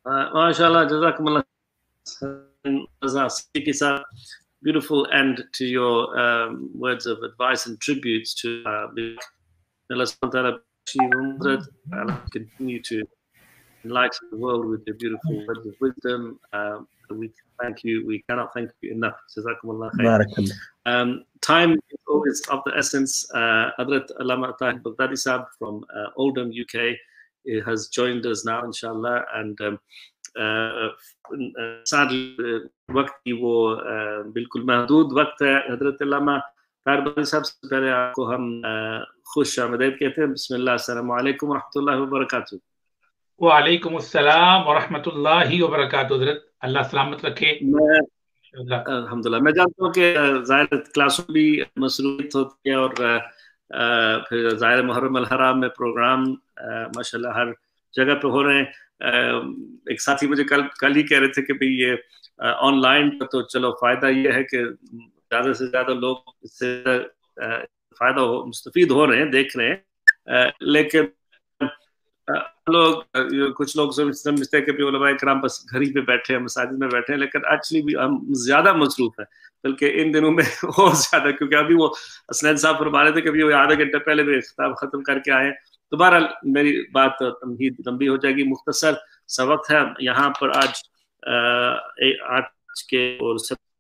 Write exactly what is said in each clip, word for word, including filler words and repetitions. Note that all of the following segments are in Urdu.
MashaAllah, Jazakumullah khairan. Beautiful end to your um, words of advice and tributes to uh, Allah subhanahu wa ta'ala continue to enlighten the world with your beautiful words of wisdom. Um, we thank you. We cannot thank you enough. Jazakumullah khairan. Um, time is always of the essence. Uh, Hadrat Allama Tahir Baghdadi Sahab from uh, Oldham, U K, has joined us now, inshallah. And um, sadly, وقت کی وہ بالکل محدود وقت ہے. حضرت علامہ طاہر بغدادی صاحب سے پہلے آپ کو ہم خوش آمدید کہتے ہیں. بسم اللہ, السلام علیکم ورحمۃ اللہ وبرکاتہ. وعلیکم السلام ورحمۃ اللہ وبرکاتہ. حضرت اللہ سلامت رکھے. میں الحمدللہ میں جانتا ہوں کہ ظاہر کلاسوں بھی مصروفیت ہوتی ہے اور پھر ظاہر محرم الحرام میں پروگرام ماشاءاللہ ہر جگہ پہ ہو رہے ہیں. ایک ساتھی مجھے کل کل ہی کہہ رہے تھے کہ بھئی یہ آن لائن تو چلو فائدہ یہ ہے کہ زیادہ سے زیادہ لوگ اس سے فائدہ ہو مستفید ہو رہے ہیں, دیکھ رہے ہیں, لیکن لوگ کچھ لوگ سمجھتے ہیں کہ علماء کرام بس گھر ہی پہ بیٹھے ہیں, مساجد میں بیٹھے ہیں, لیکن ایکچولی بھی ہم زیادہ مصروف ہیں بلکہ ان دنوں میں اور زیادہ, کیونکہ ابھی وہ اسنین صاحب فرما رہے تھے کہ ابھی وہ آدھا گھنٹہ پہلے بھی خطاب ختم کر کے آئے. تو بہرحال میری بات تمہید لمبی ہو جائے گی, مختصر سا وقت ہے یہاں پر آج آج کے اور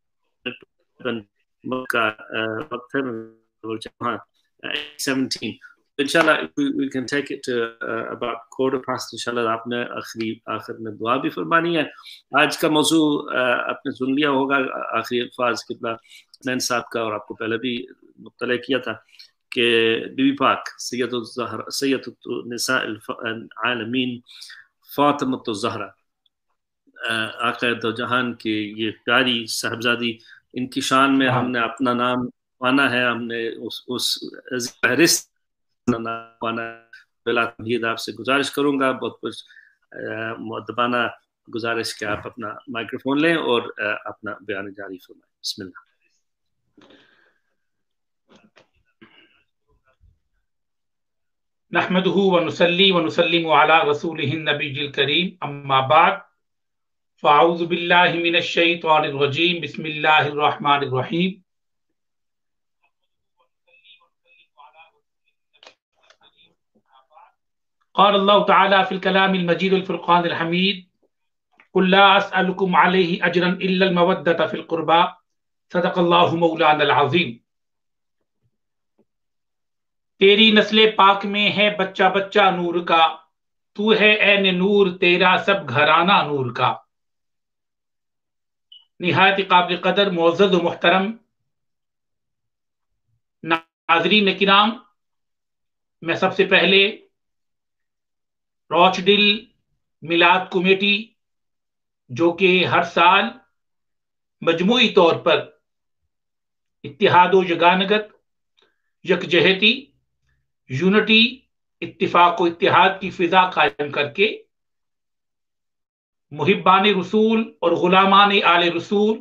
کا وقت ہے seventeen. Inshallah, we, we can take it to uh, about quarter past. Inshallah, آپ نے آخری آخر میں دعا بھی فرمانی ہے. آج کا موضوع uh, آپ نے سن لیا ہوگا, آخری الفاظ قبلہ نین صاحب کا, اور آپ کو پہلے بھی مطلع کیا تھا کہ بی بی پاک سید الزہرا سید النساء العالمین فاطمۃ الزہرا آقا دو جہان کی یہ پیاری صاحبزادی, ان کی شان میں ہم نے اپنا نام پانا ہے, ہم نے اس اس فہرست پانا ہے. بلا تمہید آپ سے گزارش کروں گا, بہت کچھ مؤدبانہ گزارش کہ آپ اپنا مائکروفون لیں اور اپنا بیان جاری فرمائیں. بسم اللہ. نحمده ونصلي ونسلم على رسوله النبي الكريم, اما بعد, فاعوذ بالله من الشيطان الرجيم, بسم الله الرحمن الرحيم. قال الله تعالى في الكلام المجيد الفرقان الحميد, قل لا أسألكم عليه أجرا إلا المودة في القربى, صدق الله مولانا العظيم. تیری نسل پاک میں ہے بچہ بچہ نور کا, تو ہے عین نور تیرا سب گھرانہ نور کا. نہایت قابل قدر معزز و محترم ناظرین کرام, میں سب سے پہلے روچ ڈل میلاد کمیٹی جو کہ ہر سال مجموعی طور پر اتحاد و یگانگت, یکجہتی, یونٹی, اتفاق و اتحاد کی فضا قائم کر کے محبان رسول اور غلامان آل رسول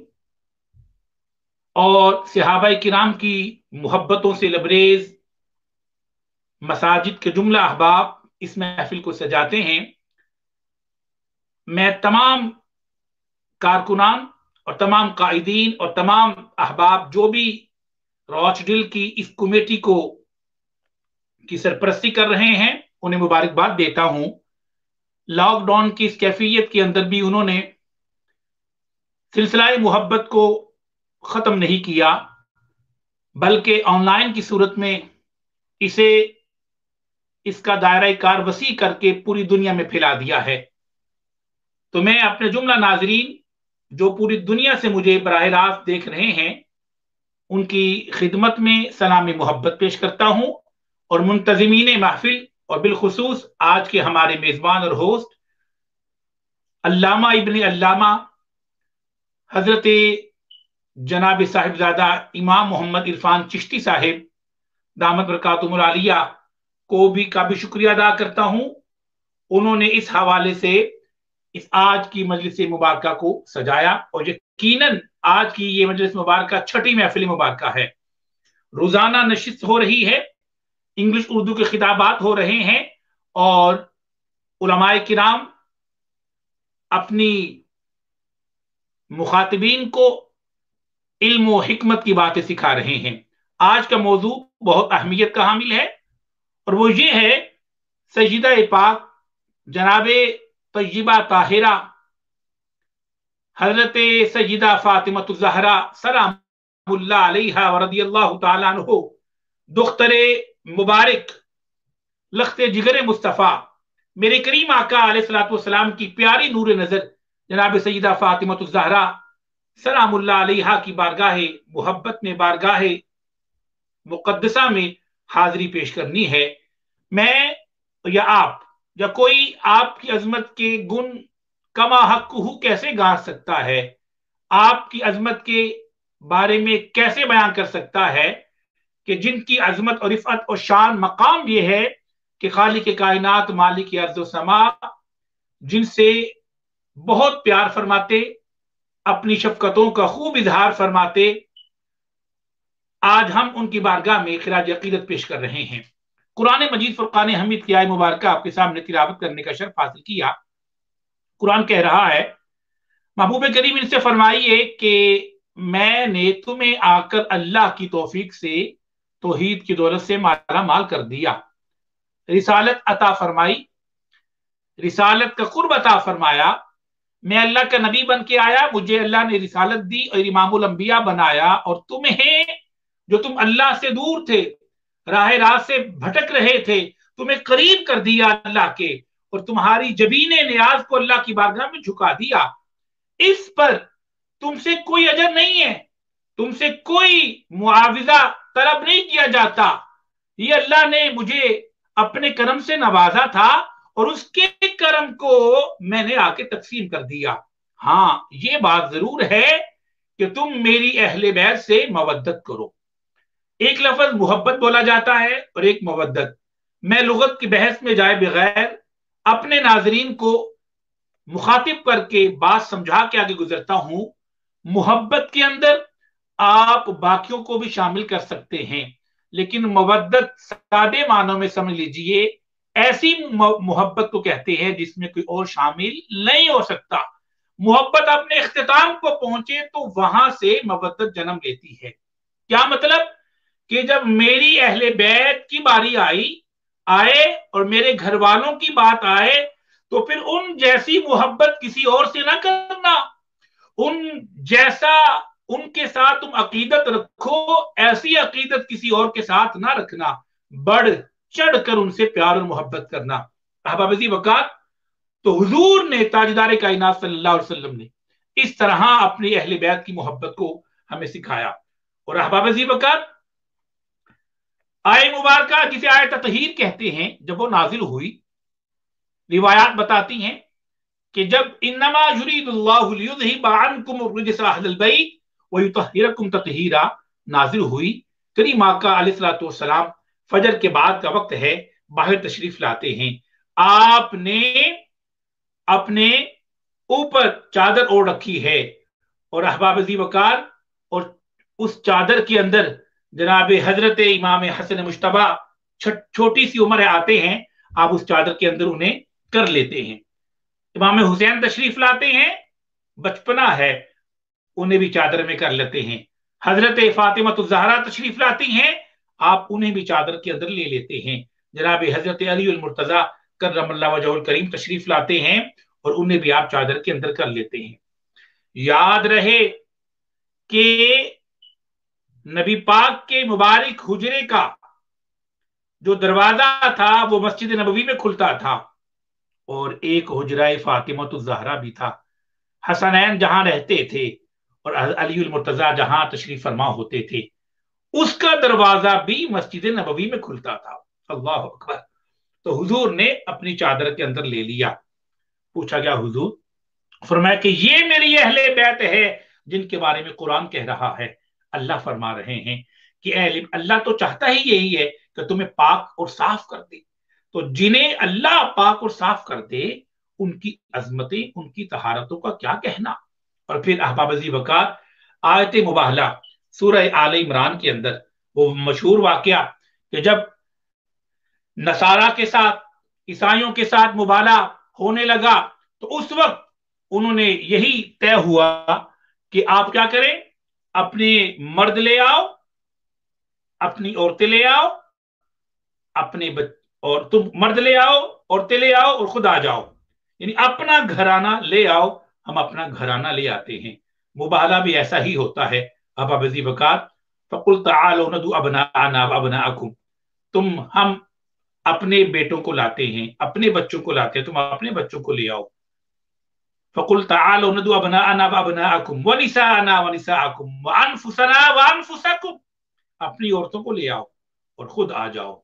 اور صحابہ کرام کی محبتوں سے لبریز مساجد کے جملہ احباب اس محفل کو سجاتے ہیں. میں تمام کارکنان اور تمام قائدین اور تمام احباب جو بھی روچ ڈل کی اس کمیٹی کو کی سرپرستی کر رہے ہیں انہیں مبارکباد دیتا ہوں. لاک ڈاؤن کی اس کیفیت کے اندر بھی انہوں نے سلسلہ محبت کو ختم نہیں کیا, بلکہ آن لائن کی صورت میں اسے اس کا دائرہ کار وسیع کر کے پوری دنیا میں پھیلا دیا ہے. تو میں اپنے جملہ ناظرین جو پوری دنیا سے مجھے براہ راست دیکھ رہے ہیں ان کی خدمت میں سلام محبت پیش کرتا ہوں, اور منتظمین محفل اور بالخصوص آج کے ہمارے میزبان اور ہوسٹ علامہ ابن علامہ حضرت جناب صاحبزادہ امام محمد عرفان چشتی صاحب دامت برکاتہم العالیہ کو بھی کا بھی شکریہ ادا کرتا ہوں. انہوں نے اس حوالے سے اس آج کی مجلس مبارکہ کو سجایا, اور یقیناً آج کی یہ مجلس مبارکہ چھٹی محفل مبارکہ ہے. روزانہ نشست ہو رہی ہے, انگلش اردو کے خطابات ہو رہے ہیں, اور علماء کرام اپنی مخاطبین کو علم و حکمت کی باتیں سکھا رہے ہیں۔ آج کا موضوع بہت اہمیت کا حامل ہے اور وہ یہ ہے سیدہ پاک جناب طیبہ طاہرہ حضرت سیدہ فاطمہ الزہرا سلام اللہ علیہا ورضی اللہ تعالیٰ عنہ دختر مبارک لخت جگر مصطفیٰ میرے کریم آقا علیہ الصلوۃ والسلام کی پیاری نور نظر جناب سیدہ فاطمہ الزہرا سلام اللہ علیہا کی بارگاہ محبت میں، بارگاہ مقدسہ میں حاضری پیش کرنی ہے۔ میں یا آپ یا کوئی آپ کی عظمت کے گن کما حقہ کیسے گا سکتا ہے، آپ کی عظمت کے بارے میں کیسے بیان کر سکتا ہے کہ جن کی عظمت اور رفعت اور شان مقام یہ ہے کہ خالق کائنات مالک ارض و سما جن سے بہت پیار فرماتے، اپنی شفقتوں کا خوب اظہار فرماتے، آج ہم ان کی بارگاہ میں خراج عقیدت پیش کر رہے ہیں۔ قرآن مجید فرقان حمید کی آیہ مبارکہ آپ کے سامنے تلاوت کرنے کا شرف حاصل کیا۔ قرآن کہہ رہا ہے، محبوب کریم ان سے فرمائیے کہ میں نے تمہیں آ کر اللہ کی توفیق سے توحید کی دولت سے مالا مال کر دیا، رسالت عطا فرمائی، رسالت کا قرب عطا فرمایا، میں اللہ کا نبی بن کے آیا، مجھے اللہ نے رسالت دی اور امام الانبیاء بنایا، اور تمہیں جو تم اللہ سے دور تھے، راہ راست سے بھٹک رہے تھے، تمہیں قریب کر دیا اللہ کے، اور تمہاری جبین نیاز کو اللہ کی بارگاہ میں جھکا دیا۔ اس پر تم سے کوئی اجر نہیں ہے، تم سے کوئی معاوضہ طلب نہیں کیا جاتا، یہ اللہ نے مجھے اپنے کرم سے نوازا تھا اور اس کے کرم کو میں نے آ کے تقسیم کر دیا۔ ہاں یہ بات ضرور ہے کہ تم میری اہل بیت سے مودت کرو۔ ایک لفظ محبت بولا جاتا ہے اور ایک مودت۔ میں لغت کی بحث میں جائے بغیر اپنے ناظرین کو مخاطب کر کے بات سمجھا کے آگے گزرتا ہوں۔ محبت کے اندر آپ باقیوں کو بھی شامل کر سکتے ہیں، لیکن مودت سادے معنوں میں سمجھ لیجئے ایسی محبت کو کہتے ہیں جس میں کوئی اور شامل نہیں ہو سکتا۔ محبت اپنے اختتام کو پہنچے تو وہاں سے مودت جنم لیتی ہے۔ کیا مطلب؟ کہ جب میری اہل بیت کی باری آئی آئے اور میرے گھر والوں کی بات آئے تو پھر ان جیسی محبت کسی اور سے نہ کرنا، ان جیسا ان کے ساتھ تم عقیدت رکھو ایسی عقیدت کسی اور کے ساتھ نہ رکھنا، بڑھ چڑھ کر ان سے پیار اور محبت کرنا۔ احباب عزیز وقات، تو حضور نے تاجدار کائنات صلی اللہ علیہ وسلم نے اس طرح اپنی اہل بیت کی محبت کو ہمیں سکھایا۔ اور احباب عزیز وقات، آیہ مبارکہ جسے آیت تطہیر کہتے ہیں، جب وہ نازل ہوئی، روایات بتاتی ہیں کہ جب انما یرید اللہ لیذہب عنکم الرجس اہل البیت ویطہرکم تطہیرا نازل ہوئی، کریم آقا علیہ الصلوۃ والسلام فجر کے بعد کا وقت ہے، باہر تشریف لاتے ہیں، آپ نے اپنے اوپر چادر اوڑھ رکھی ہے، اور احباب عزیز وقار، اور اس چادر کے اندر جناب حضرت امام حسن مجتبیٰ چھوٹی سی عمر آتے ہیں، آپ اس چادر کے اندر انہیں کر لیتے ہیں۔ امام حسین تشریف لاتے ہیں، بچپنا ہے، انہیں بھی چادر میں کر لیتے ہیں۔ حضرت فاطمہ الزہرا تشریف لاتی ہیں، آپ انہیں بھی چادر کے اندر لے لیتے ہیں۔ جناب حضرت علی المرتضیٰ کرم اللہ وجہہ الکریم تشریف لاتے ہیں اور انہیں بھی آپ چادر کے اندر کر لیتے ہیں۔ یاد رہے کہ نبی پاک کے مبارک حجرے کا جو دروازہ تھا وہ مسجد نبوی میں کھلتا تھا، اور ایک حجرہ فاطمہ الزہرا بھی تھا۔ حسنین جہاں رہتے تھے اور علی المرتضیٰ جہاں تشریف فرما ہوتے تھے، اس کا دروازہ بھی مسجد نبوی میں کھلتا تھا۔ اللہ اکبر۔ تو حضور نے اپنی چادر کے اندر لے لیا۔ پوچھا گیا حضور، فرمایا کہ یہ میری اہل بیت ہے جن کے بارے میں قرآن کہہ رہا ہے۔ اللہ فرما رہے ہیں کہ اے اللہ تو چاہتا ہی یہی ہے کہ تمہیں پاک اور صاف کر دے، تو جنہیں اللہ پاک اور صاف کر دے ان کی عظمتیں، ان کی طہارتوں کا کیا کہنا۔ اور پھر احباب عزیز وقار، آیت مباہلہ سورہ آل عمران کے اندر وہ مشہور واقعہ کہ جب نصارہ کے ساتھ، عیسائیوں کے ساتھ مباہلہ ہونے لگا تو اس وقت انہوں نے یہی طے ہوا کہ آپ کیا کریں، اپنے مرد لے آؤ، اپنی عورتیں لے آؤ، اپنے بچ... اور تم مرد لے آؤ، عورتیں لے آؤ اور خود آ جاؤ، یعنی اپنا گھرانہ لے آؤ، ہم اپنا گھرانہ لے آتے ہیں۔ مباہلہ بھی ایسا ہی ہوتا ہے۔ اب ابزی وقار فقل تعالوا ندعو ابناءنا وابناءکم، تم ہم اپنے بیٹوں کو لاتے ہیں، اپنے بچوں کو لاتے ہیں، تم اپنے بچوں کو لے آؤ۔ فقل تعالوا ندعو ابناءنا وابناءکم ونساءنا ونساءکم وانفسنا وانفسکم، اپنی عورتوں کو لے آؤ اور خود آ جاؤ۔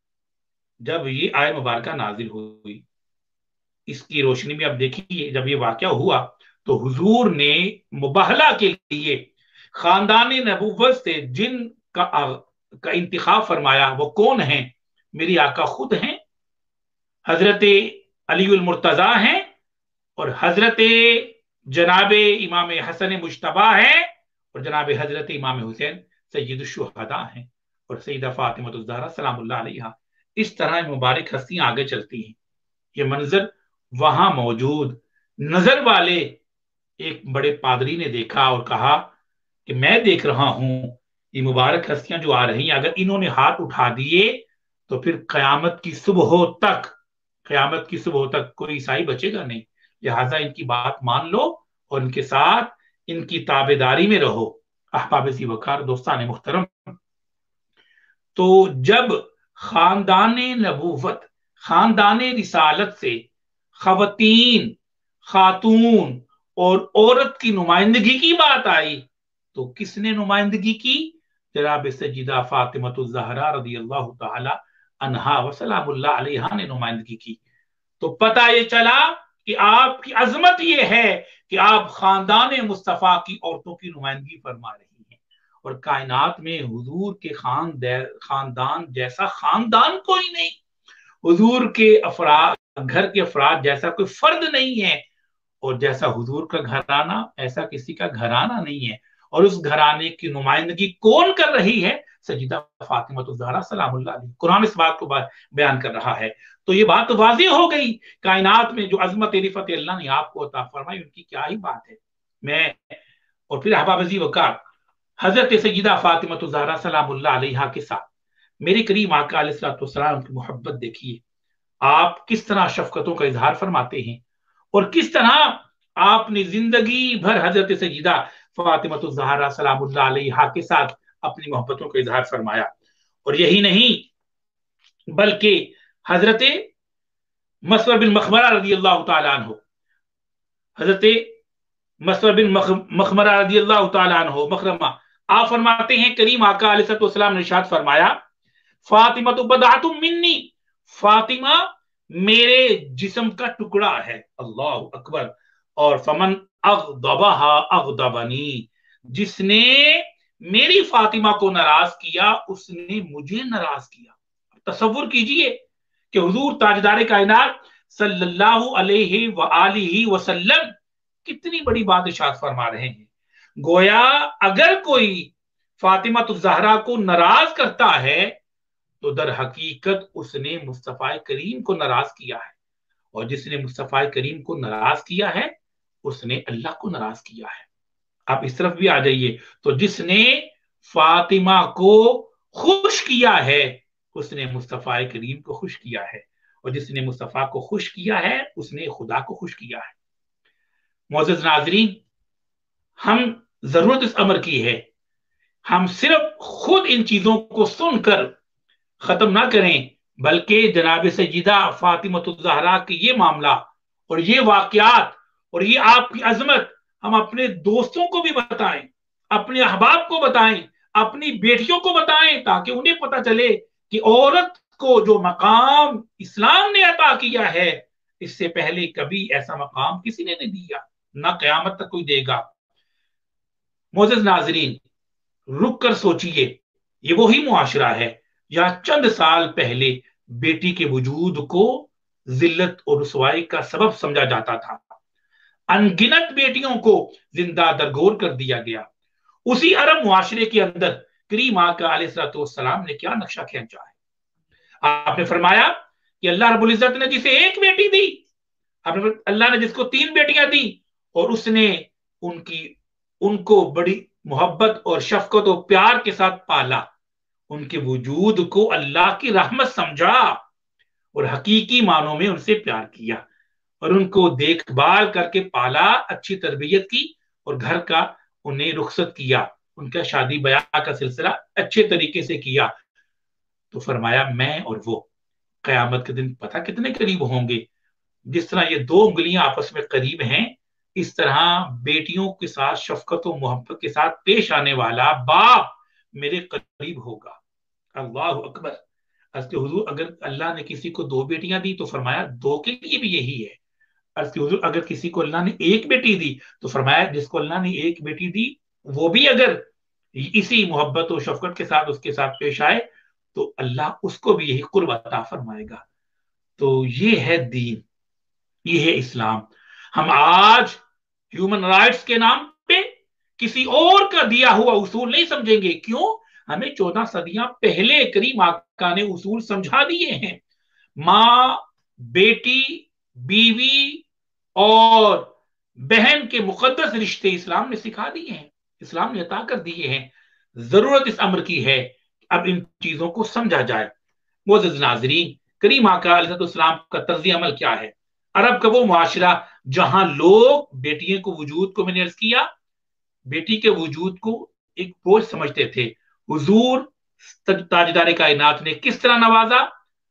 جب یہ آیت مبارکہ نازل ہوئی، اس کی روشنی میں اب دیکھیے، جب یہ واقعہ ہوا تو حضور نے مباہلہ کے لیے خاندان نبوت سے جن کا کا انتخاب فرمایا وہ کون ہیں؟ میری آقا خود ہیں، حضرت علی المرتضیٰ ہیں، اور حضرت جناب امام حسن مجتبی ہیں، اور جناب حضرت امام حسین سید الشہداء ہیں، اور سیدہ فاطمہ الزہرا سلام اللہ علیہا۔ اس طرح مبارک ہستیاں آگے چلتی ہیں۔ یہ منظر وہاں موجود نظر والے ایک بڑے پادری نے دیکھا اور کہا کہ میں دیکھ رہا ہوں یہ مبارک ہستیاں جو آ رہی ہیں، اگر انہوں نے ہاتھ اٹھا دیے تو پھر قیامت کی صبح تک قیامت کی صبح تک کوئی عیسائی بچے گا نہیں، لہٰذا ان کی بات مان لو اور ان کے ساتھ ان کی تابع داری میں رہو۔ احباب ذی وقار، دوستان محترم، تو جب خاندان نبوت، خاندان رسالت سے خواتین، خاتون اور عورت کی نمائندگی کی بات آئی تو کس نے نمائندگی کی؟ جناب سیدہ فاطمہ الزہرا رضی اللہ تعالی عنہا و سلام اللہ علیہا نے نمائندگی کی۔ تو پتہ یہ چلا کہ آپ کی عظمت یہ ہے کہ آپ خاندان مصطفیٰ کی عورتوں کی نمائندگی فرما رہی ہیں، اور کائنات میں حضور کے خاندان جیسا خاندان کوئی نہیں، حضور کے افراد گھر کے افراد جیسا کوئی فرد نہیں ہے، اور جیسا حضور کا گھرانہ ایسا کسی کا گھرانہ نہیں ہے۔ اور اس گھرانے کی نمائندگی کون کر رہی ہے؟ سیدہ فاطمہ الزہرا سلام اللہ علیہ۔ قرآن اس بات کو بیان کر رہا ہے۔ تو یہ بات واضح ہو گئی، کائنات میں جو عظمت رفعت اللہ نے آپ کو عطا فرمائی ان کی کیا ہی بات ہے۔ میں اور پھر احباب ذی وقار، حضرت سیدہ فاطمہ الزہرا سلام اللہ علیہا کے ساتھ میرے کریم آقا علیہ الصلوۃ والسلام کی محبت دیکھیے، آپ کس طرح شفقتوں کا اظہار فرماتے ہیں، اور کس طرح آپ نے زندگی بھر حضرت سیدہ فاطمہ الزہرا سلام اللہ علیہا کے ساتھ اپنی محبتوں کا اظہار فرمایا۔ اور یہی نہیں بلکہ حضرت مسور بن مخمرہ رضی اللہ تعالیٰ عنہ، حضرت مسور بن مخمرہ رضی اللہ تعالیٰ عنہ مخرمہ، آپ فرماتے ہیں کریم آقا علیہ السلام نے ارشاد فرمایا، فاطمہ بضعۃ منی، فاطمہ میرے جسم کا ٹکڑا ہے، اللہ اکبر، اور فمن اغضبہا اغضبنی، جس نے میری فاطمہ کو ناراض کیا اس نے مجھے ناراض کیا۔ تصور کیجئے کہ حضور تاجدار کائنات صلی اللہ علیہ وآلہ وسلم کتنی بڑی بات ارشاد فرما رہے ہیں۔ گویا اگر کوئی فاطمہ الزہرا کو ناراض کرتا ہے تو در حقیقت اس نے مصطفیٰ کریم کو ناراض کیا ہے، اور جس نے مصطفیٰ کریم کو ناراض کیا ہے اس نے اللہ کو ناراض کیا ہے۔ آپ اس طرف بھی آ جائیے، تو جس نے فاطمہ کو خوش کیا ہے اس نے مصطفیٰ کریم کو خوش کیا ہے، اور جس نے مصطفیٰ کو خوش کیا ہے اس نے خدا کو خوش کیا ہے۔ معزز ناظرین، ہم ضرورت اس امر کی ہے، ہم صرف خود ان چیزوں کو سن کر ختم نہ کریں، بلکہ جناب سیدہ فاطمہ الزہرا کی یہ معاملہ اور یہ واقعات اور یہ آپ کی عظمت ہم اپنے دوستوں کو بھی بتائیں، اپنے احباب کو بتائیں، اپنی بیٹیوں کو بتائیں، تاکہ انہیں پتہ چلے کہ عورت کو جو مقام اسلام نے عطا کیا ہے اس سے پہلے کبھی ایسا مقام کسی نے نہیں دیا، نہ قیامت تک کوئی دے گا۔ معزز ناظرین، رک کر سوچئے، یہ وہی معاشرہ ہے جہاں چند سال پہلے بیٹی کے وجود کو ذلت اور رسوائی کا سبب سمجھا جاتا تھا، انگنت بیٹیوں کو زندہ درگور کر دیا گیا۔ اسی عرب معاشرے کے اندر کریم آقا علیہ السلام نے کیا نقشہ کھینچا ہے۔ آپ نے فرمایا کہ اللہ رب العزت نے جسے ایک بیٹی دی، اللہ نے جس کو تین بیٹیاں دی और उसने उनकी उनको बड़ी मोहब्बत और शफकत और प्यार के साथ पाला, उनके वजूद को अल्लाह की रहमत समझा और हकीकी मानों में उनसे प्यार किया और उनको देखभाल करके पाला, अच्छी तरबियत की और घर का उन्हें रुखसत किया, उनका शादी ब्याह का सिलसिला अच्छे तरीके से किया। तो फरमाया मैं और वो कयामत के दिन पता कितने करीब होंगे। जिस तरह ये दो उंगलियां आपस में करीब हैं, इस तरह बेटियों के साथ शफकत और मोहब्बत के साथ पेश आने वाला बाप मेरे करीब होगा। अल्लाह अकबर। अर्ज़ के हुजूर, अगर अल्लाह ने किसी को दो बेटियां दी तो फरमाया दो के लिए भी यही है। अर्ज़ के हुजूर, अगर किसी को अल्लाह ने एक बेटी दी तो फरमाया जिसको अल्लाह ने एक बेटी दी वो भी अगर इसी मोहब्बत और शफकत के साथ उसके साथ पेश आए तो अल्लाह उसको भी यही कुर्ब अता फरमाएगा। तो ये है दीन, ये है इस्लाम। हम आज ह्यूमन राइट्स के नाम पे किसी और का दिया हुआ उसूल नहीं समझेंगे। क्यों? हमें चौदह सदियां पहले करीम आका ने उसूल समझा दिए हैं। माँ, बेटी, बीवी और बहन के मुकद्दस रिश्ते इस्लाम ने सिखा दिए हैं, इस्लाम ने अता कर दिए हैं। जरूरत इस अमर की है अब इन चीजों को समझा जाए। मोअज़्ज़िज़ नाज़रीन, करीम आका अलैहिस्सलाम का तर्ज़ अमल क्या है? अरब का वो मुआशरा जहां लोग बेटियों को वजूद को, मैंने अर्ज़ किया, बेटी के वजूद को एक बोझ समझते थे। हुजूर ताजदार कायनात ने किस तरह नवाजा,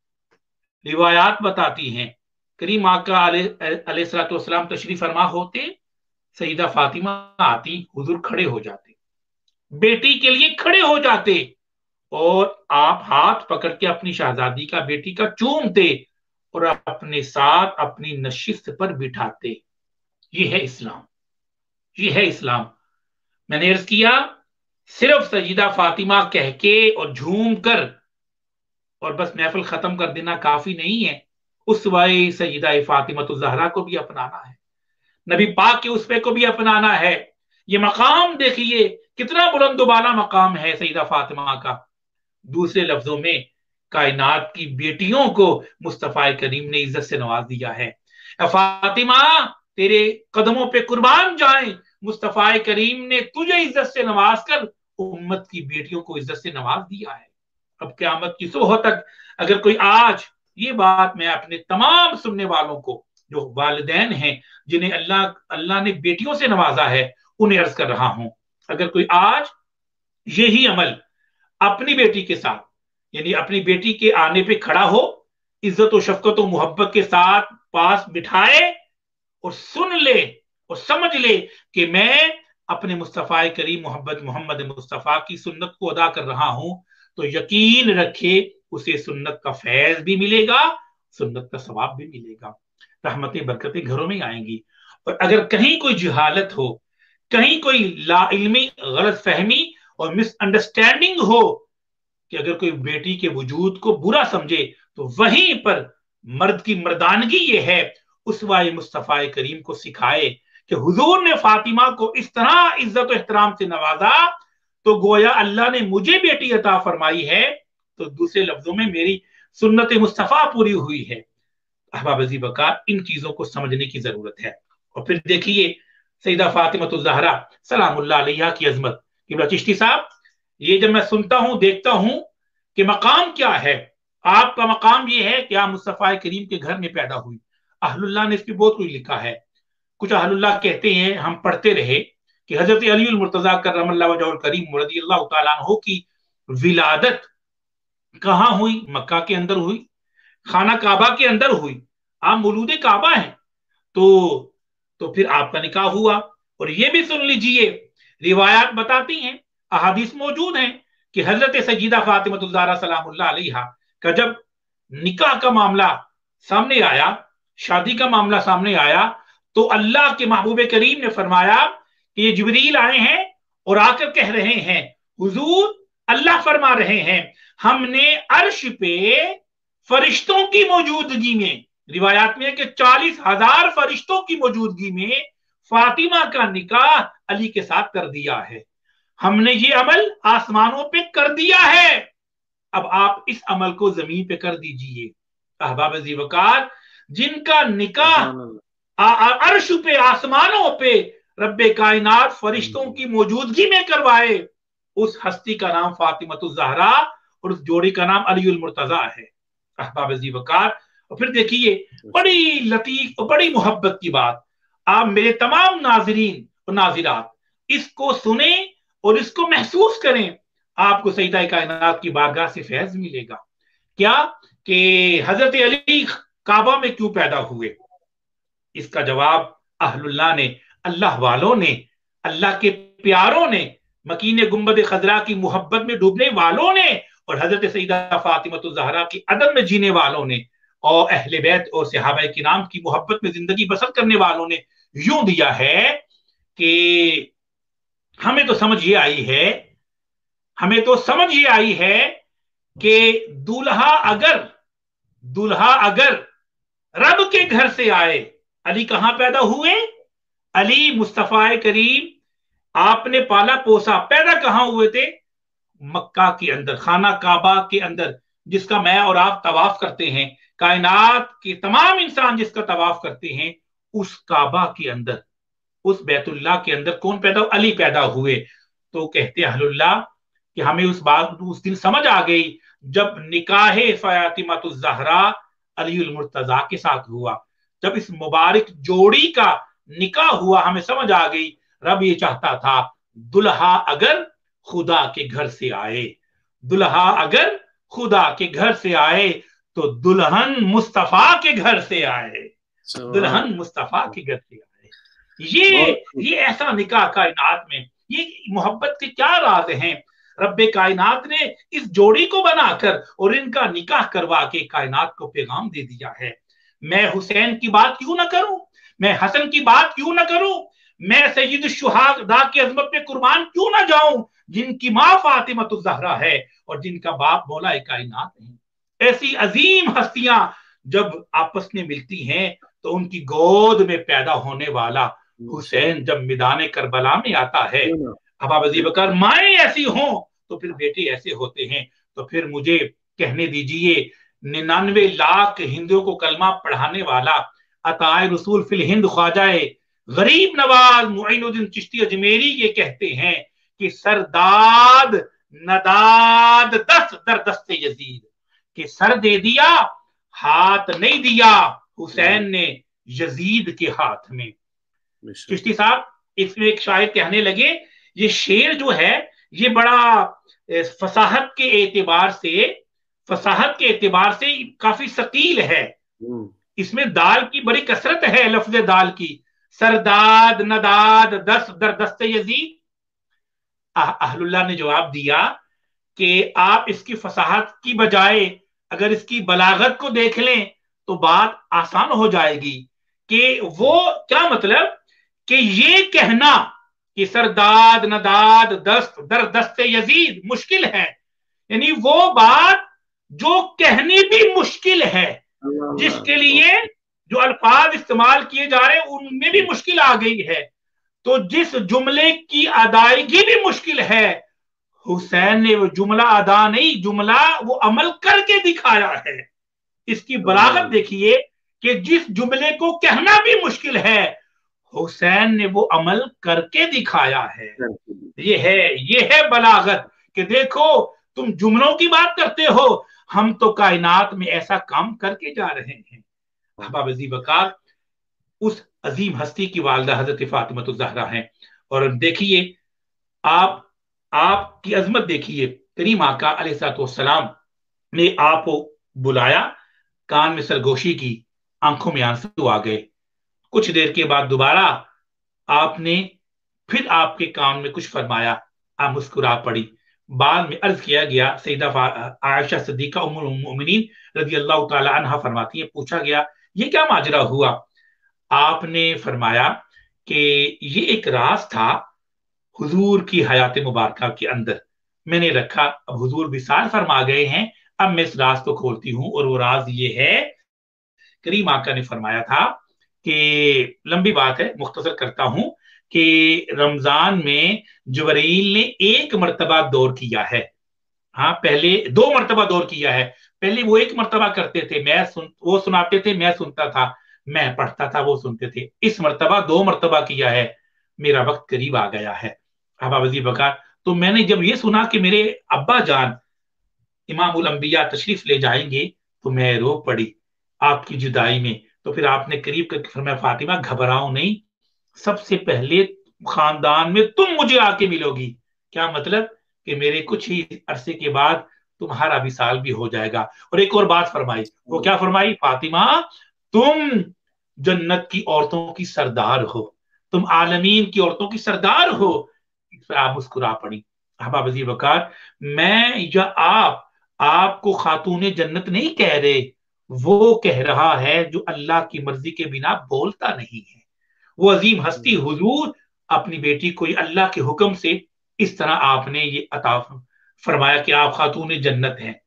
रिवायात बताती हैं। करीम आका अलैहिस्सलाम तशरीफ फरमा होते, सईदा फातिमा आती, हुजूर खड़े हो जाते, बेटी के लिए खड़े हो जाते और आप हाथ पकड़ के अपनी शहजादी का, बेटी का चूमते और अपने साथ अपनी नशिस्त पर बिठाते। ये है इस्लाम, ये है इस्लाम। मैंने अर्ज किया, सिर्फ सजीदा फातिमा कह के और झूम कर और बस महफिल खत्म कर देना काफी नहीं है। उस वाई सजीदा फातिमा तो ज़हरा को भी अपनाना है, नबी पाक के उसपे को भी अपनाना है। ये मकाम देखिए कितना बुलंदबाला मकाम है सईदा फातिमा का। दूसरे लफ्जों में कायनात की बेटियों को मुस्तफा करीम ने इज्जत से नवाज दिया है। फातिमा तेरे कदमों पे कुर्बान जाए, मुस्तफा करीम ने तुझे इज्जत से नवाज कर उम्मत की बेटियों को इज्जत से नवाज दिया है। अब क़यामत की सुबह तक अगर कोई आज, ये बात मैं अपने तमाम सुनने वालों को जो वालिदैन हैं जिन्हें अल्लाह अल्लाह ने बेटियों से नवाजा है उन्हें अर्ज कर रहा हूं, अगर कोई आज यही अमल अपनी बेटी के साथ, यानी अपनी बेटी के आने पे खड़ा हो, इज्जत और शफकत और मोहब्बत के साथ पास बिठाए और सुन ले और समझ ले कि मैं अपने मुस्तफा करीम मोहब्बत मोहम्मद मुस्तफा की सुन्नत को अदा कर रहा हूं, तो यकीन रखे उसे सुन्नत का फैज भी मिलेगा, सुन्नत का सवाब भी मिलेगा, रहमतें बरकतें घरों में आएंगी। और अगर कहीं कोई जहालत हो, कहीं कोई लाइल्मी गलत फहमी और मिसअंडरस्टैंडिंग हो कि अगर कोई बेटी के वजूद को बुरा समझे, तो वहीं पर मर्द की मर्दानगी ये है उसवाए मुस्तफा करीम को सिखाए कि हुजूर ने फातिमा को इस तरह इज्जत और एहतराम से नवाजा तो गोया अल्लाह ने मुझे बेटी अता फरमाई है, तो दूसरे लफ्जों में मेरी सुन्नत मुस्तफा पूरी हुई है। अहबाब अज़ीज़ वक़ार, इन चीजों को समझने की जरूरत है। और फिर देखिए सईदा फातिमा ज़हरा सलामुल्लाह अलैहा की अजमत। कि चिश्ती साहब, ये जब मैं सुनता हूं, देखता हूं कि मकाम क्या है, आपका मकाम ये है कि आप मुस्तफा करीम के घर में पैदा हुई। अहलुल्लाह ने इसकी बहुत कुछ लिखा है। कुछ अहलुल्लाह कहते हैं, हम पढ़ते रहे कि हजरत अली अल मुर्तजा कररमल्लाहु वजहुल करीम रज़ियल्लाहु तआला अन्हु की विलादत कहां हुई? मक्का के अंदर हुई, खाना काबा के अंदर हुई। आप मौलूद काबा हैं, तो तो फिर आपका निकाह हुआ। और ये भी सुन लीजिए, रिवायात बताती हैं, अहादीस मौजूद हैं कि हजरत सजीदा फातिमा ज़हरा सलामुल्लाह अलैहा का जब निकाह का मामला सामने आया, शादी का मामला सामने आया, तो अल्लाह के महबूब करीम ने फरमाया कि ये जिब्रील आए हैं और आकर कह रहे हैं, हुजूर अल्लाह फरमा रहे हैं हमने अर्श पे फरिश्तों की मौजूदगी में, रिवायात में कि चालीस हजार फरिश्तों की मौजूदगी में फातिमा का निकाह अली के साथ कर दिया है। हमने ये अमल आसमानों पे कर दिया है, अब आप इस अमल को जमीन पे कर दीजिए। अहबाब ज़ीवकार, जिनका निकाह अर्श पे, आसमानों पे रब्बे कायनात फरिश्तों की मौजूदगी में करवाए, उस हस्ती का नाम फातिमतुज़ ज़हरा और उस जोड़ी का नाम अलीउल मुर्तज़ा है। अहबाब अज़ीज़ वक़ार, और फिर देखिए बड़ी लतीफ, बड़ी मोहब्बत की बात, आप मेरे तमाम नाज़रीन और नाज़िरात इसको सुने और इसको महसूस करें, आपको सईदा कायनात की बारगाह से फैज़ मिलेगा। क्या कि हजरत अली काबा में क्यों पैदा हुए? इसका जवाब अहलुल्लाह ने, अल्लाह वालों ने, अल्लाह के प्यारों ने, मकीन गुंबद खजरा की मोहब्बत में डूबने वालों ने और हजरत सईदा फातिमतुज़ ज़हरा की अदब में जीने वालों ने और अहले बैत और सहाबा किराम की मोहब्बत में जिंदगी बसर करने वालों ने यूं दिया है कि हमें तो समझ ये आई है, हमें तो समझ ये आई है कि दूल्हा अगर दूल्हा अगर रब के घर से आए, अली कहां पैदा हुए? अली मुस्तफा करीम आपने पाला पोसा, पैदा कहां हुए थे? मक्का के अंदर, खाना काबा के अंदर, जिसका मैं और आप तवाफ करते हैं, कायनात के तमाम इंसान जिसका तवाफ करते हैं, उस काबा के अंदर, उस बैतुल्लाह के अंदर कौन पैदा? अली पैदा हुए। तो कहते अहलुल्लाह कि हमें उस बात उस दिन समझ आ गई जब निकाहे फातिमतुज़ ज़हरा अलीउल मुर्तज़ा के साथ हुआ, जब इस मुबारक जोड़ी का निकाह हुआ, हमें समझ आ गई रब ये चाहता था दुल्हा अगर खुदा के घर से आए, दुल्हा अगर खुदा के घर से आए तो दुल्हन मुस्तफा के घर से आए, दुल्हन मुस्तफा के घर से आए। ये ये ऐसा निकाह कायनात में, ये मोहब्बत के क्या राज हैं? रब्बे कायनात ने इस जोड़ी को बनाकर और इनका निकाह करवा के कायनात को पैगाम दे दिया है। मैं हुसैन की बात क्यों ना करूं, मैं हसन की बात क्यों ना करूं, मैं सैयद शुहादा की अजमत पे कुर्बान क्यों ना जाऊं, जिनकी मां फातिमतुज़ ज़हरा है और जिनका बाप मौला कायनात है। ऐसी अजीम हस्तियां जब आपस में मिलती हैं तो उनकी गोद में पैदा होने वाला हुसैन जब मैदान करबला में आता है, अब आप अजीब कर माएँ ऐसी हों तो फिर बेटे ऐसे होते हैं। तो फिर मुझे कहने दीजिए, निन्यानवे लाख हिंदुओं को कलमा पढ़ाने वाला अताए रसूल फिल हिंद ख्वाजाए गरीब नवाज मुइनुद्दीन चिश्ती अजमेरी ये कहते हैं कि सरदाद नदाद दस दर दस्ते यजीद, कि सर दे दिया हाथ नहीं दिया हुसैन ने यजीद के हाथ में। चिश्ती साहब इसमें एक शायर कहने लगे, ये शेर जो है ये बड़ा फसाहत के एतबार से फसाहत के एतबार से काफी सकील है, इसमें दाल की बड़ी कसरत है, लफ्ज दाल की। सरदाद नदाद दस दर दस्ते यजीद। अहलुल्लाह ने जवाब दिया कि आप इसकी फसाहत की बजाय अगर इसकी बलागत को देख लें तो बात आसान हो जाएगी कि वो क्या मतलब कि ये कहना कि सरदाद नदाद दस्त दर दस्ते यजीद मुश्किल है, यानी वो बात जो कहनी भी मुश्किल है, जिसके लिए जो अल्फाज इस्तेमाल किए जा रहे हैं उनमें भी मुश्किल आ गई है, तो जिस जुमले की अदायगी भी मुश्किल है, हुसैन ने वो जुमला अदा नहीं, जुमला वो अमल करके दिखाया है। इसकी बलागत देखिए कि जिस जुमले को कहना भी मुश्किल है, हुसैन ने वो अमल करके दिखाया है। ये है ये है बलागत कि देखो तुम जुमलों की बात करते हो, हम तो कायनात में ऐसा काम करके जा रहे हैं। अहबाब अज़ीज़ वक़ार, उस अजीम हस्ती की वालिदा हजरत फातिमतुज़ ज़हरा हैं। और देखिए आप आपकी अजमत देखिए, करीम आका अलैहिस्सलाम ने आपको बुलाया, कान में सरगोशी की, आंखों में आंसू आ गए। कुछ देर के बाद दोबारा आपने फिर आपके कान में कुछ फरमाया, आप मुस्कुरा पड़ी। बाद में अर्ज किया गया, सैयदा आयशा सिद्दीका उम्मुल मोमिनीन रज़ियल्लाहु ताला अन्हा फरमाती है, पूछा गया ये क्या माजरा हुआ? आपने फरमाया कि ये एक राज था हुजूर की हयात मुबारका के अंदर, मैंने रखा, अब हुजूर विसाल फरमा गए हैं, अब मैं इस राज को खोलती हूं। और वो राज ये है, करीम आका ने फरमाया था कि लंबी बात है, मुख्तसर करता हूं कि रमजान में जबरील ने एक मर्तबा दौर किया है, हाँ पहले दो मर्तबा दौर किया है। पहले वो एक मर्तबा करते थे, मैं सुन वो सुनाते थे, मैं सुनता था। میں پڑھتا تھا وہ سنتے تھے. اس مرتبہ دو مرتبہ کیا ہے, میرا وقت قریب آ گیا ہے. احباب عزیز بکار, تو میں نے جب یہ سنا کہ میرے ابا جان امام الانبیاء تشریف لے جائیں گے تو میں رو پڑی آپ کی جدائی میں. تو پھر آپ نے قریب کر کے فرمایا فاطمہ گھبراؤ نہیں, سب سے پہلے خاندان میں تم مجھے آ کے ملو گی. کیا مطلب کہ میرے کچھ ہی عرصے کے بعد تمہارا وصال بھی ہو جائے گا. اور ایک اور بات فرمائی, وہ کیا فرمائی, فاطمہ تم جنت کی عورتوں کی سردار ہو, تم عالمین کی عورتوں کی سردار ہو. اس پر آپ مسکرا پڑی. احباب عزیز وقار, میں یا آپ آپ کو خاتون جنت نہیں کہہ رہے, وہ کہہ رہا ہے جو اللہ کی مرضی کے بنا بولتا نہیں ہے. وہ عظیم ہستی حضور اپنی بیٹی کو اللہ کے حکم سے اس طرح آپ نے یہ عطا فرمایا کہ آپ خاتون جنت ہیں.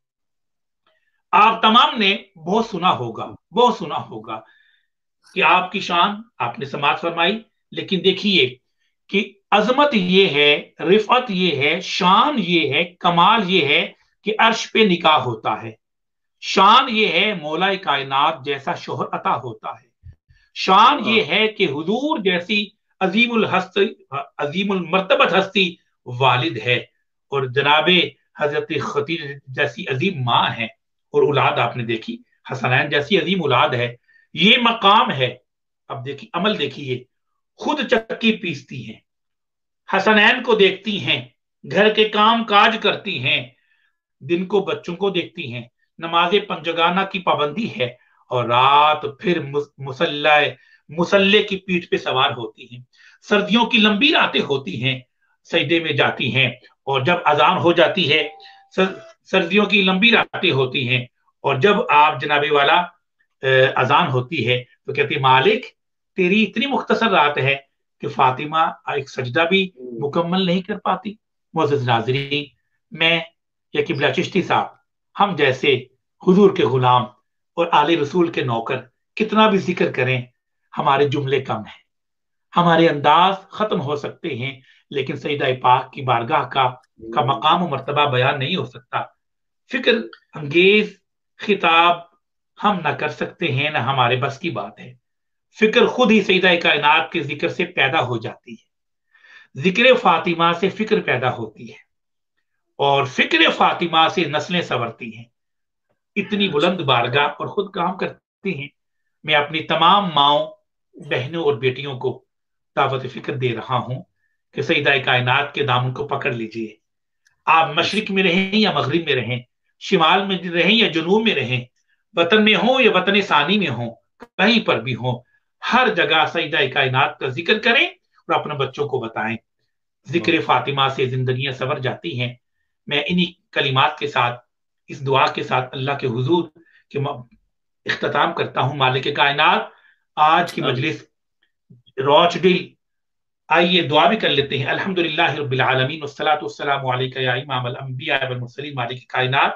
آپ تمام نے بہت سنا ہوگا بہت سنا ہوگا کہ آپ کی شان آپ نے سماعت فرمائی, لیکن دیکھیے کہ عظمت یہ ہے, رفعت یہ ہے, شان یہ ہے, کمال یہ ہے کہ عرش پہ نکاح ہوتا ہے. شان یہ ہے مولا کائنات جیسا شوہر عطا ہوتا ہے. شان یہ ہے کہ حضور جیسی عظیم الہست عظیم المرتبت ہستی والد ہے, اور جناب حضرت خدیجہ جیسی عظیم ماں ہے, اور اولاد آپ نے دیکھی حسنین جیسی عظیم اولاد ہے. یہ مقام ہے. اب دیکھیے عمل دیکھیے, خود چکی پیستی ہیں, حسنین کو دیکھتی ہیں, گھر کے کام کاج کرتی ہیں, دن کو بچوں کو دیکھتی ہیں, نماز پنجگانہ کی پابندی ہے, اور رات پھر مسلح مسلح کی پیٹھ پہ سوار ہوتی ہیں. سردیوں کی لمبی راتیں ہوتی ہیں, سجدے میں جاتی ہیں, اور جب اذان ہو جاتی ہے سردیوں کی لمبی راتیں ہوتی ہیں, اور جب آپ جناب والا اذان ہوتی ہے تو کہتی مالک تیری اتنی مختصر رات ہے کہ فاطمہ ایک سجدہ بھی مکمل نہیں کر پاتی. معزز ناظرین, میں یا قبلہ چشتی صاحب, ہم جیسے حضور کے غلام اور آل رسول کے نوکر کتنا بھی ذکر کریں ہمارے جملے کم ہیں, ہمارے انداز ختم ہو سکتے ہیں, لیکن سیدہ پاک کی بارگاہ کا کا مقام و مرتبہ بیان نہیں ہو سکتا. فکر انگیز خطاب ہم نہ کر سکتے ہیں, نہ ہمارے بس کی بات ہے. فکر خود ہی سیدہ کائنات کے ذکر سے پیدا ہو جاتی ہے. ذکر فاطمہ سے فکر پیدا ہوتی ہے, اور فکر فاطمہ سے نسلیں سنورتی ہیں. اتنی بلند بارگاہ اور خود کام کرتی ہیں. میں اپنی تمام ماؤں, بہنوں اور بیٹیوں کو دعوت فکر دے رہا ہوں کہ سیدہ کائنات کے دامن کو پکڑ لیجئے. آپ مشرق میں رہیں یا مغرب میں رہیں, شمال میں رہیں یا جنوب میں رہیں, وطن میں ہوں یا وطن ثانی میں ہوں, کہیں پر بھی ہوں, ہر جگہ سیدہ کائنات کا ذکر کریں اور اپنے بچوں کو بتائیں. ذکر فاطمہ سے زندگیاں سنور جاتی ہیں. میں انہی کلمات کے ساتھ, اس دعا کے ساتھ اللہ کے حضور کے اختتام کرتا ہوں. مالک کائنات آج کی مجلس روچ ڈل, آئیے دعا بھی کر لیتے ہیں. الحمدللہ رب العالمین والصلاة والسلام علیکہ یا امام الانبیاء والمرسلین. مالک کائنات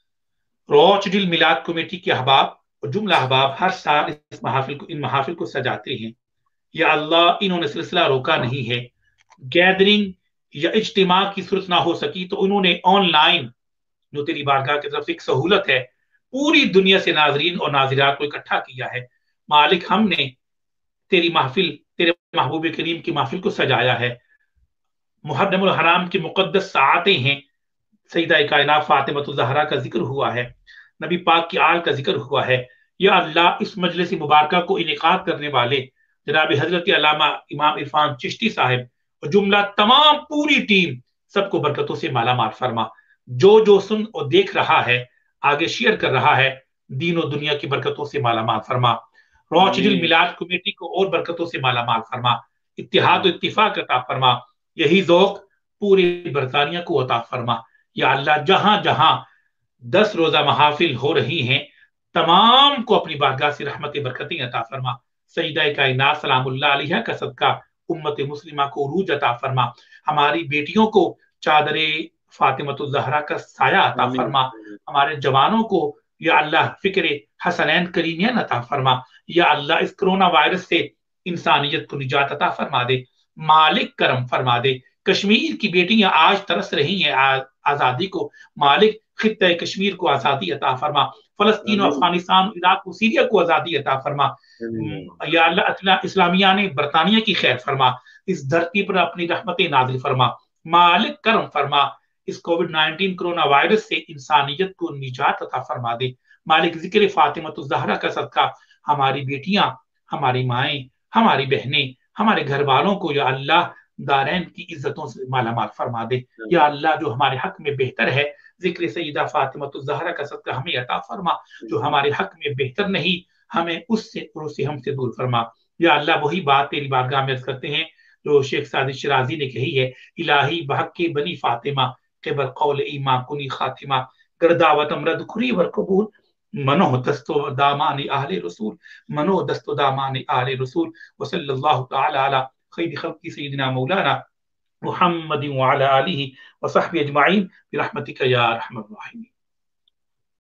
روچ ڈل میلاد کمیٹی کے احباب اور جملہ احباب ہر سال اس محافل کو ان محافل کو سجاتے ہیں. یا اللہ انہوں نے سلسلہ روکا نہیں ہے, گیدرنگ یا اجتماع کی صورت نہ ہو سکی تو انہوں نے آن لائن جو تیری بارگاہ کی طرف سے ایک سہولت ہے, پوری دنیا سے ناظرین اور ناظرات کو اکٹھا کیا ہے. مالک ہم نے تیری محفل, تیرے محبوب کریم کی محفل کو سجایا ہے. محرم الحرام کی مقدس ساعتیں ہیں, سیدہ کائنات فاطمہ الزہرا کا ذکر ہوا ہے, نبی پاک کی آل کا ذکر ہوا ہے. یا اللہ اس مجلس مبارکہ کو انعقاد کرنے والے جناب حضرت علامہ امام عرفان چشتی صاحب اور جملہ تمام پوری ٹیم, سب کو برکتوں سے مالا مال فرما. جو جو سن اور دیکھ رہا ہے, آگے شیئر کر رہا ہے, دین و دنیا کی برکتوں سے مالا مال فرما. روچ ڈل میلاد کمیٹی کو اور برکتوں سے مالا مال فرما. اتحاد و اتفاق عطا فرما. یہی ذوق پوری برطانیہ کو عطا فرما. یا اللہ جہاں جہاں دس روزہ محافل ہو رہی ہیں, تمام کو اپنی بارگاہ سے رحمت برکتیں عطا فرما. سیدہ کائنات سلام اللہ علیہ کا صدقہ امت مسلمہ کو عروج عطا فرما. ہماری بیٹیوں کو چادر فاطمۃ الزہرا کا سایہ عطا فرما. ہمارے جوانوں کو یا اللہ فکر حسنین کرینین عطا فرما. یا اللہ اس کرونا وائرس سے انسانیت کو نجات عطا فرما دے. مالک کرم فرما دے. کشمیر کی بیٹیاں آج ترس رہی ہیں آزادی کو, مالک خطہ کشمیر کو آزادی عطا فرما، فلسطین و افغانستان، عراق و سیریا کو آزادی عطا فرما، یا اللہ اسلامیہ نے برطانیہ کی خیر فرما، اس دھرتی پر اپنی رحمت نازل فرما، مالک کرم فرما، اس کووڈ نائنٹین کرونا وائرس سے انسانیت کو نجات عطا فرما دے، مالک ذکر فاطمہ الزہرا کا صدقہ ہماری بیٹیاں، ہماری مائیں، ہماری بہنیں، ہمارے گھر والوں کو یا اللہ دارین کی عزتوں سے مالا مال فرما دے، یا اللہ جو ہمارے حق میں بہتر ہے ذکر سیدہ فاطمہ الزہرا کا صدقہ ہمیں عطا فرما، جو ہمارے حق میں بہتر نہیں ہمیں اس سے اور اسے ہم سے دور فرما، یا اللہ وہی بات تیری بارگاہ میں عرض کرتے ہیں جو شیخ سعدی شرازی نے کہی ہے، الہی بحق کے بنی فاطمہ قبر قول ایمان کنی خاتمہ، گرداوت امرد کھری ور قبول، منو دستو دامان اہل رسول، منو دستو دامان اہل رسول، وصلی اللہ تعالی علی خیر خلق سیدنا مولانا محمد وعلى آلہ وصحبہ اجمعین برحمتک یا ارحم الراحمین۔